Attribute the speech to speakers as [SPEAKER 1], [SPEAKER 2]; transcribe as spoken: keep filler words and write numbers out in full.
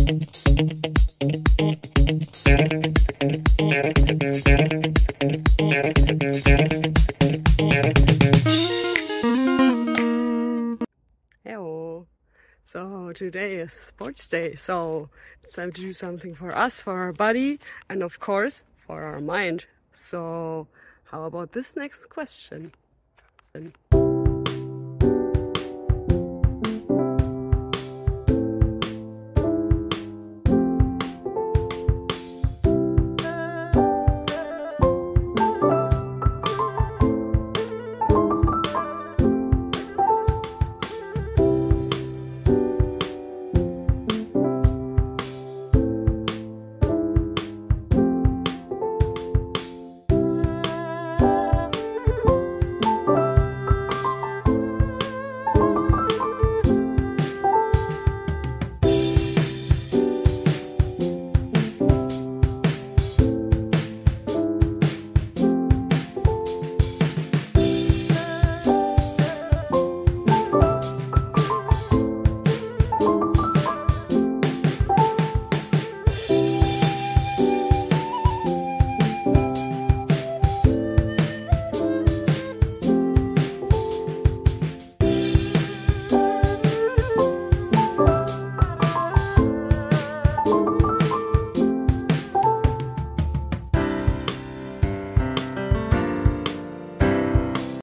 [SPEAKER 1] Hello. So today is sports day, so it's time to do something for us, for our body, and of course for our mind. So how about this next question?